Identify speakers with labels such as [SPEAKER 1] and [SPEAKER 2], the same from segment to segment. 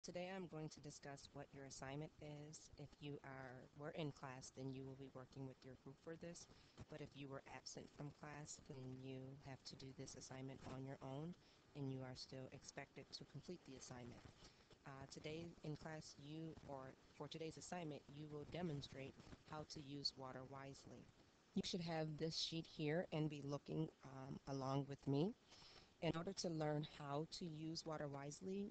[SPEAKER 1] Today I'm going to discuss what your assignment is. If you were in class, then you will be working with your group for this. But if you were absent from class, then you have to do this assignment on your own, and you are still expected to complete the assignment. Today in class, for today's assignment, you will demonstrate how to use water wisely. You should have this sheet here and be looking along with me. In order to learn how to use water wisely,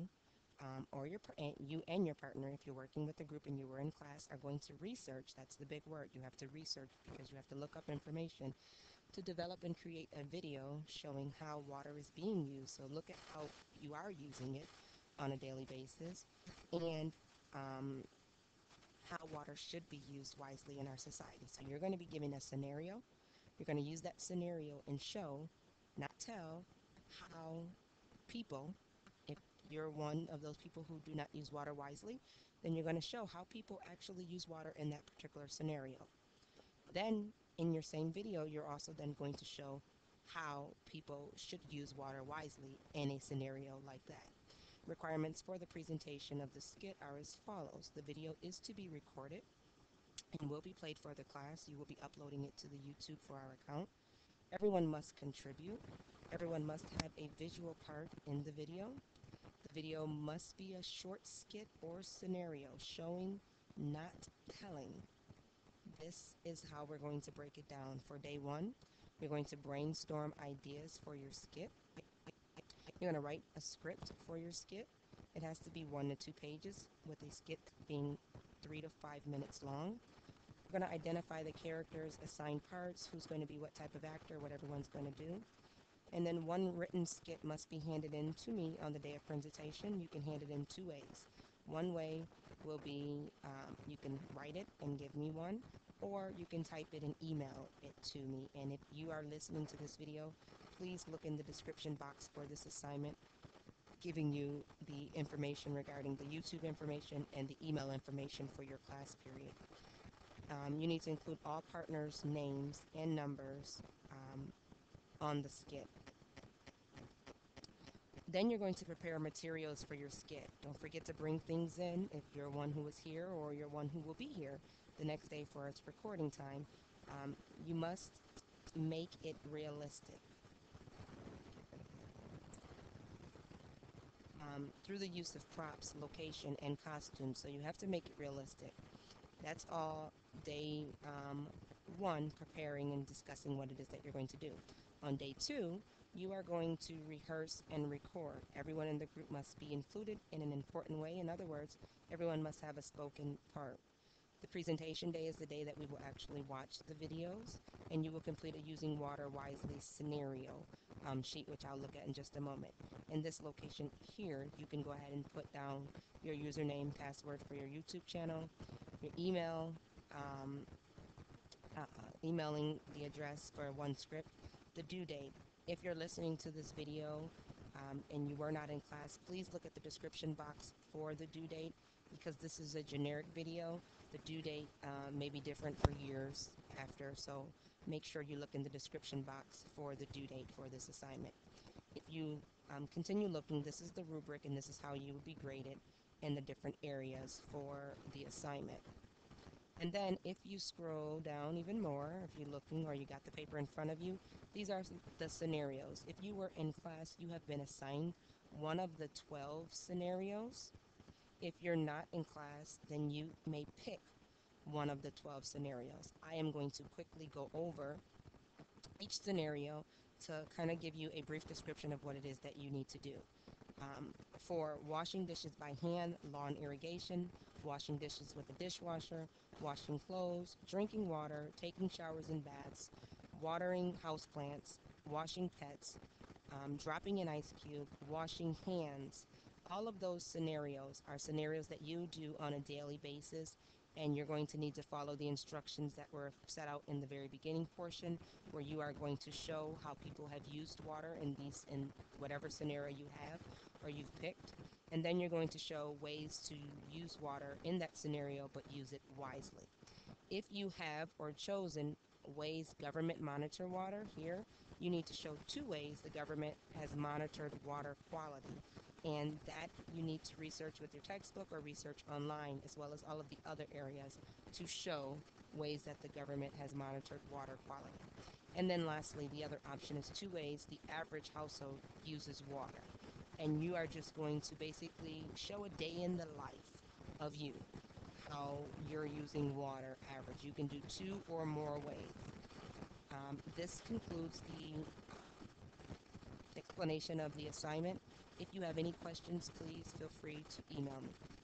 [SPEAKER 1] you and your partner, if you're working with a group and you were in class, are going to research. That's the big word. You have to research because you have to look up information to develop and create a video showing how water is being used. So look at how you are using it on a daily basis and um, how water should be used wisely in our society. So you're going to be given a scenario. You're going to use that scenario and show, not tell, how people, if you're one of those people who do not use water wisely, then you're going to show how people actually use water in that particular scenario. Then in your same video, you're also then going to show how people should use water wisely in a scenario like that. Requirements for the presentation of the skit are as follows. The video is to be recorded and will be played for the class. You will be uploading it to the YouTube for our account. Everyone must contribute. Everyone must have a visual part in the video. The video must be a short skit or scenario showing, not telling. This is how we're going to break it down. For day one, you're going to brainstorm ideas for your skit. You're going to write a script for your skit. It has to be 1 to 2 pages, with a skit being 3 to 5 minutes long. We're going to identify the characters, assign parts, who's going to be what type of actor, what everyone's going to do. And then one written skit must be handed in to me on the day of presentation. You can hand it in two ways. One way will be you can write it and give me one, or you can type it and email it to me. And if you are listening to this video, please look in the description box for this assignment, giving you the information regarding the YouTube information and the email information for your class period. You need to include all partners' names and numbers on the skit. Then you're going to prepare materials for your skit. Don't forget to bring things in if you're one who is here or you're one who will be here the next day for its recording time. You must make it realistic through the use of props, location, and costumes. So you have to make it realistic. That's all day one, preparing and discussing what it is that you're going to do. On day two, you are going to rehearse and record. Everyone in the group must be included in an important way. In other words, everyone must have a spoken part. The presentation day is the day that we will actually watch the videos, and you will complete a Using Water Wisely scenario sheet, which I'll look at in just a moment. In this location here, you can go ahead and put down your username, password for your YouTube channel, your email, emailing the address for one script, the due date. If you're listening to this video and you were not in class, please look at the description box for the due date, because this is a generic video. The due date may be different for years after, so make sure you look in the description box for the due date for this assignment. If you continue looking, this is the rubric and this is how you will be graded in the different areas for the assignment. And then if you scroll down even more, if you're looking or you got the paper in front of you, these are the scenarios. If you were in class, you have been assigned one of the 12 scenarios. If you're not in class, then you may pick one of the 12 scenarios. I am going to quickly go over each scenario to kind of give you a brief description of what it is that you need to do. For washing dishes by hand, lawn irrigation, washing dishes with a dishwasher, washing clothes, drinking water, taking showers and baths, watering houseplants, washing pets, dropping an ice cube, washing hands. All of those scenarios are scenarios that you do on a daily basis, and you're going to need to follow the instructions that were set out in the very beginning portion, where you are going to show how people have used water in whatever scenario you have or you've picked. And then you're going to show ways to use water in that scenario, but use it wisely. If you have or chosen ways government monitor water here, you need to show two ways the government has monitored water quality. And that you need to research with your textbook or research online, as well as all of the other areas to show ways that the government has monitored water quality. And then lastly, the other option is 2 ways the average household uses water. And you are just going to basically show a day in the life of you, how you're using water average. You can do 2 or more ways. This concludes the explanation of the assignment. If you have any questions, please feel free to email me.